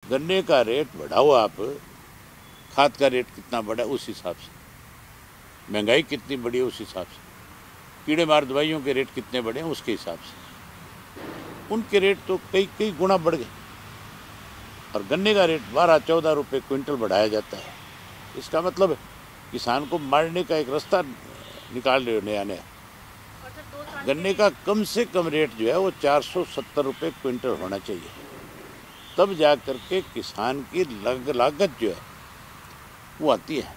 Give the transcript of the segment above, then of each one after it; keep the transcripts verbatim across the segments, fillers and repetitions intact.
गन्ने का रेट बढ़ाओ आप, खाद का रेट कितना बढ़ा उस हिसाब से, महंगाई कितनी बढ़ी है उस हिसाब से, कीड़े मार दवाइयों के रेट कितने बढ़े हैं उसके हिसाब से, उनके रेट तो कई कई गुना बढ़ गए। और गन्ने का रेट बारह चौदह रुपये क्विंटल बढ़ाया जाता है। इसका मतलब किसान को मारने का एक रास्ता निकाल रहे हो नया नया। गन्ने का कम से कम रेट जो है वो चार सौ सत्तर रुपये क्विंटल होना चाहिए, तब जा कर के किसान की लग, लागत जो है वो आती है।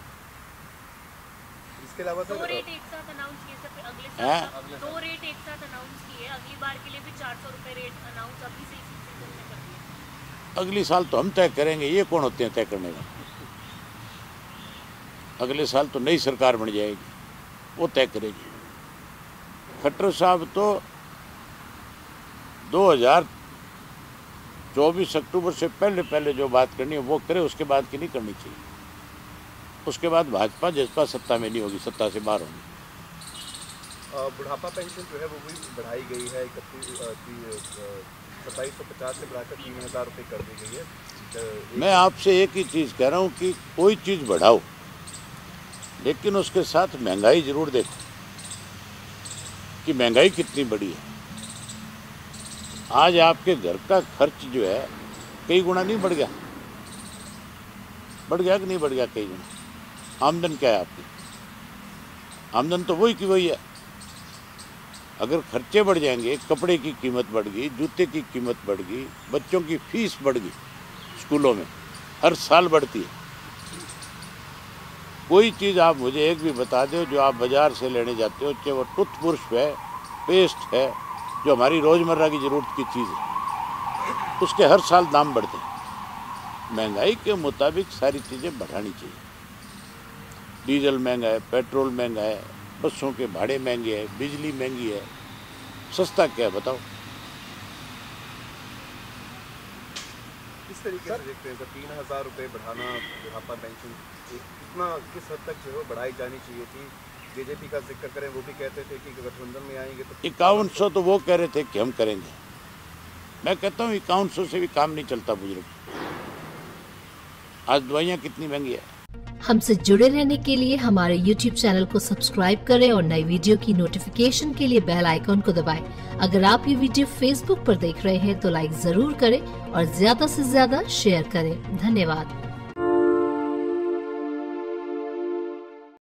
इसके अलावा दो रेट एक साथ अनाउंस किए सर, अगले साल दो रेट एक साथ अनाउंस किए, अगली बार के लिए भी चार सौ रुपए रेट अनाउंस अभी से इसी सीजन में कर दिया। अगली साल तो हम तय करेंगे, ये कौन होते हैं तय करने वाले? अगले साल तो नई सरकार बन जाएगी, वो तय करेगी। खट्टर साहब तो दो हज़ार चौबीस अक्टूबर से पहले पहले जो बात करनी है वो करे, उसके बाद की नहीं करनी चाहिए। उसके बाद भाजपा जसपा सत्ता में नहीं होगी, सत्ता से बाहर होगी। बुढ़ापा पेंशन जो है वो भी बढ़ाई गई है, सत्ताईस सौ पचास से बढ़ाकर तीन हज़ार रुपये कर दी गई है। मैं आपसे एक ही चीज़ कह रहा हूँ कि कोई चीज़ बढ़ाओ, लेकिन उसके साथ महंगाई जरूर देखो कि महंगाई कितनी बढ़ी है। आज आपके घर का खर्च जो है कई गुना नहीं बढ़ गया? बढ़ गया कि नहीं बढ़ गया कई गुना? आमदन क्या है आपकी? आमदन तो वही की वही है। अगर खर्चे बढ़ जाएंगे, कपड़े की कीमत बढ़ गई, जूते की कीमत बढ़ गई, बच्चों की फीस बढ़ गई, स्कूलों में हर साल बढ़ती है। कोई चीज़ आप मुझे एक भी बता दो जो आप बाज़ार से लेने जाते हो, चाहे वो टूथब्रश है, पेस्ट है, जो हमारी रोज़मर्रा की ज़रूरत की चीज़ है, उसके हर साल दाम बढ़ते हैं। महंगाई के मुताबिक सारी चीज़ें बढ़ानी चाहिए। डीजल महंगा है, पेट्रोल महंगा है, बसों के भाड़े महंगे हैं, बिजली महंगी है, सस्ता क्या है बताओ? किस तरीके से देखते हैं सर, तीन हज़ार रुपये बढ़ाना बुढ़ापा पेंशन कितना किस हद तक जो है बढ़ाई जानी चाहिए थी? बीजेपी का जिक्र करें, वो भी कहते थे कि गठबंधन में आएंगे तो इक्यावन सौ तो वो कह रहे थे कि हम करेंगे। मैं कहता हूँ इक्यावन सौ से भी काम नहीं चलता बुजुर्ग। आज दवाइयाँ कितनी महंगी है। हमसे जुड़े रहने के लिए हमारे यूट्यूब चैनल को सब्सक्राइब करें और नई वीडियो की नोटिफिकेशन के लिए बेल आइकॉन को दबाएं। अगर आप ये वीडियो फेसबुक पर देख रहे हैं तो लाइक जरूर करें और ज्यादा से ज्यादा शेयर करें। धन्यवाद।